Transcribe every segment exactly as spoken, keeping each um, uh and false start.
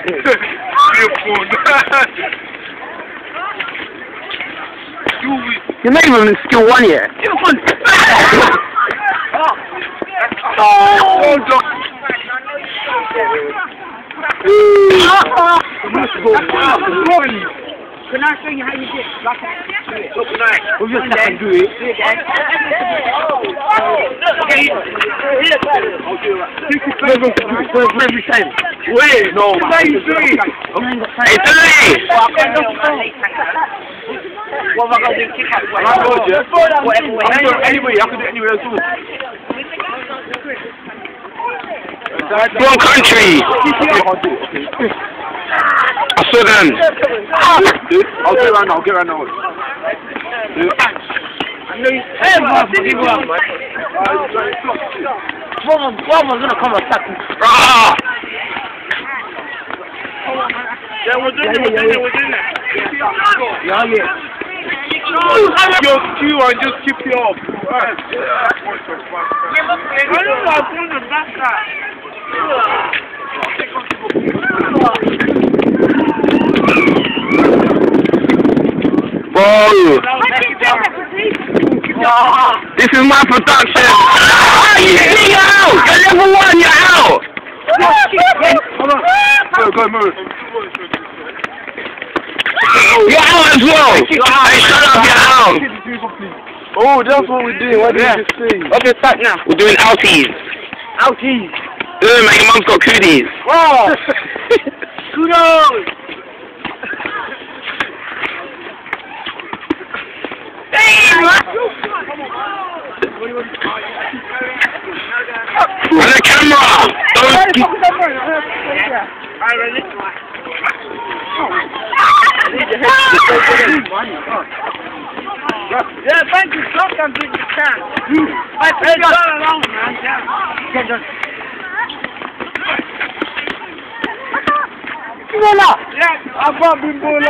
You're not even in skill one yet. Oh, Can I show you how you do it? Like that? look nice. We'll just have to do it. Do it, Dad. Every time. Wait, no. How you doing? Hey, Billy! What am I going to do? Kick out the way? I told you. Whatever way. Anyway, I can do it anywhere else. Wrong country! I saw them. I'll get around now, I'll get around now. Hey, man, give one, man. One was going to come and attack me. Ah! Yeah, we're doing it, we're doing it, we're doing it. Yeah, yeah. Your cue and just keep it off. I don't know, I'm going to back that. Whoa! This is my production! Ah, you're out! You're level one, you're out! Hold on. Go, go, move. You're out as well! Hey, shut up, you're out! Oh, that's what we're doing. What did you say? What's your start now? We're doing outies. Outies. Ugh, man, your mum's got cooties. Oh! Kudos! On the camera! Don't keep... Alright, ready? Yeah, thank you. Sometimes you can. I think it's all along, man. Yeah. Bola! Yeah, I've got been bola.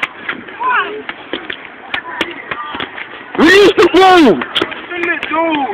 Release the ball! Fill it, dude.